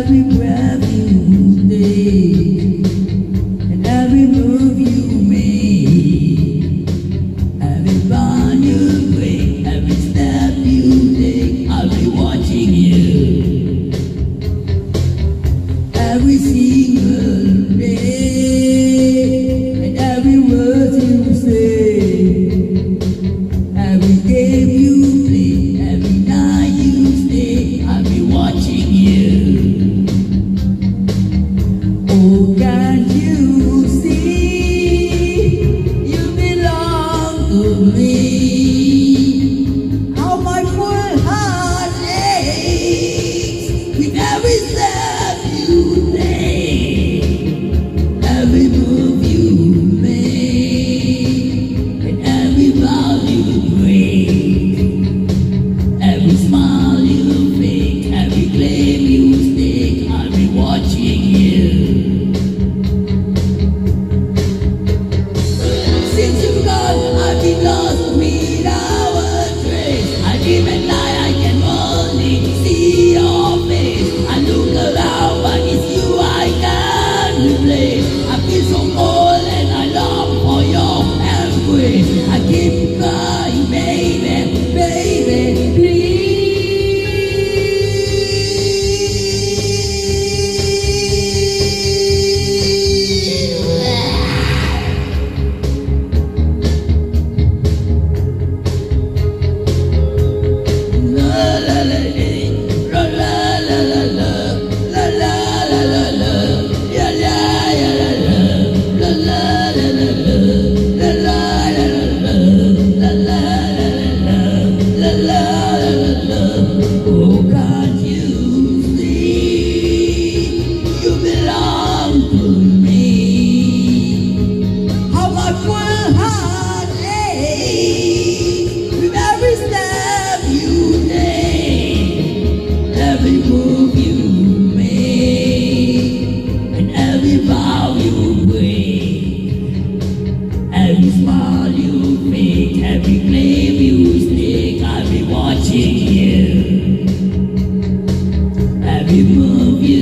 every breath you take, and every move you make, every bond you break, every step you take, I'll be watching you. Every single day, and every word you say, every game you play, every night you stay, I'll be watching you. Oh, can't you see, you belong to me? How my poor heart aches with every step you take, every move you make, and every vow you break, every smile you fake, every claim you stake, I'll be watching you. Since you've gone, I've been lost without a trace. I dream at night, I can only see your face. I look around, but it's you I can't replace. I feel so cold and I long for your embrace. I keep crying, baby, baby, please. Oh, can't you see, you belong to me? How my poor heart aches with every step you take, every move you make, and every vow you break, every smile you fake, every claim you stake, I'll be watching you. Every move you